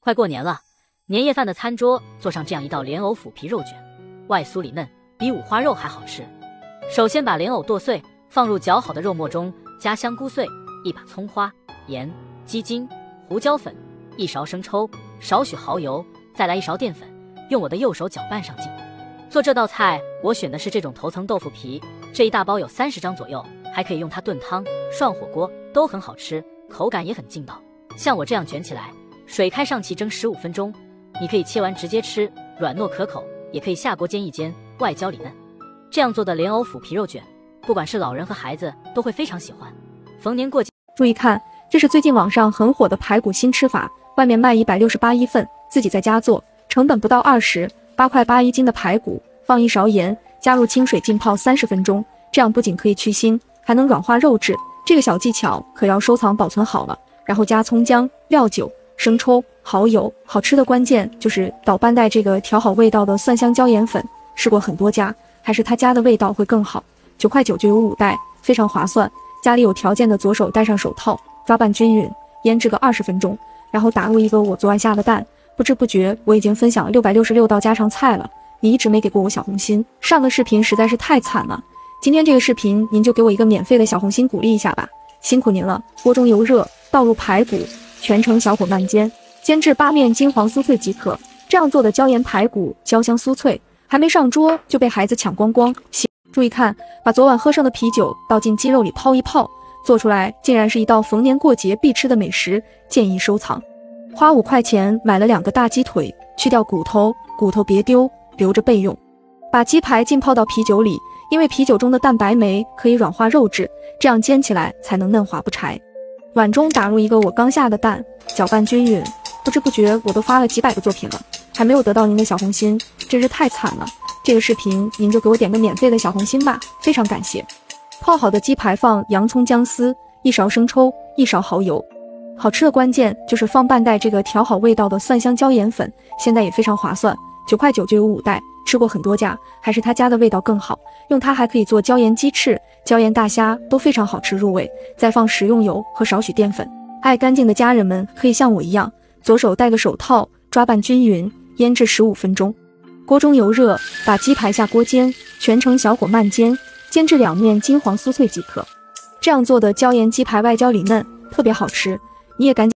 快过年了，年夜饭的餐桌做上这样一道莲藕腐皮肉卷，外酥里嫩，比五花肉还好吃。首先把莲藕剁碎，放入搅好的肉末中，加香菇碎、一把葱花、盐、鸡精、胡椒粉、1勺生抽，少许蚝油，再来1勺淀粉，用我的右手搅拌上劲。做这道菜，我选的是这种头层豆腐皮，这一大包有30张左右，还可以用它炖汤、涮火锅，都很好吃，口感也很劲道。像我这样卷起来，水开上气蒸15分钟，你可以切完直接吃，软糯可口，也可以下锅煎一煎，外焦里嫩。这样做的莲藕腐皮肉卷，不管是老人和孩子都会非常喜欢。逢年过节， 注意看，这是最近网上很火的排骨新吃法，外面卖168一份，自己在家做，成本不到20，8块8一斤的排骨，放1勺盐，加入清水浸泡30分钟，这样不仅可以去腥，还能软化肉质。这个小技巧可要收藏保存好了。然后加葱姜、料酒、生抽、蚝油，好吃的关键就是倒半袋这个调好味道的蒜香椒盐粉，试过很多家，还是他家的味道会更好。9块9就有5袋，非常划算。家里有条件的左手戴上手套，抓拌均匀，腌制个20分钟，然后打入一个我昨晚下的蛋。不知不觉我已经分享666道家常菜了，你一直没给过我小红心，上个视频实在是太惨了。今天这个视频您就给我一个免费的小红心鼓励一下吧，辛苦您了。锅中油热，倒入排骨，全程小火慢煎，煎至8面金黄酥脆即可。这样做的椒盐排骨焦香酥脆，还没上桌就被孩子抢光光。注意看，把昨晚喝剩的啤酒倒进鸡肉里泡一泡，做出来竟然是一道逢年过节必吃的美食，建议收藏。花5块钱买了2个大鸡腿，去掉骨头，骨头别丢，留着备用。把鸡排浸泡到啤酒里，因为啤酒中的蛋白酶可以软化肉质，这样煎起来才能嫩滑不柴。碗中打入一个我刚下的蛋，搅拌均匀。不知不觉我都发了几百个作品了，还没有得到您的小红心，真是太惨了。这个视频您就给我点个免费的小红心吧，非常感谢。泡好的鸡排放洋葱姜丝，1勺生抽，1勺蚝油。好吃的关键就是放半袋这个调好味道的蒜香椒盐粉，现在也非常划算，9块9就有5袋，吃过很多家，还是他家的味道更好。用它还可以做椒盐鸡翅、椒盐大虾，都非常好吃入味。再放食用油和少许淀粉。爱干净的家人们可以像我一样，左手戴个手套，抓拌均匀，腌制15分钟。锅中油热，把鸡排下锅煎，全程小火慢煎，煎至2面金黄酥脆即可。这样做的椒盐鸡排外焦里嫩，特别好吃。你也赶紧